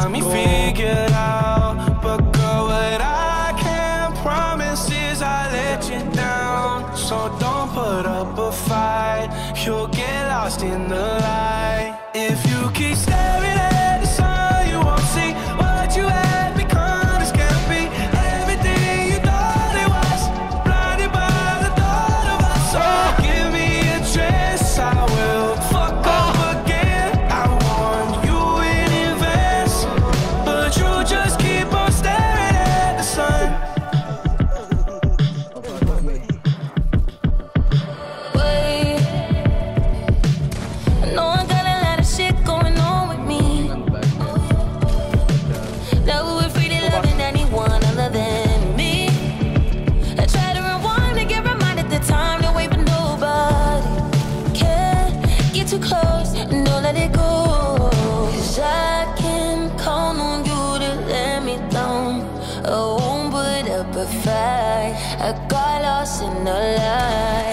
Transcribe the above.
got me figured out. But girl, what I can't promise is I let you down. So don't put up a fight, you'll get lost in the light. If you keep staring at the sun, you won't see what you had become. This can't be everything you thought it was. Blinded by the thought of us. So give me a chance, I will fuck up again. I warned you in advance, but you just keep on staring at the sun. Wait, I know I got a lot of shit going on with me. Never was free to loving anyone other than me. I try to rewind and get reminded the time to wait for nobody. Can't get too close and don't let it go. 'Cause I can count on you to let me down. I won't put up a fight. I got lost in the light.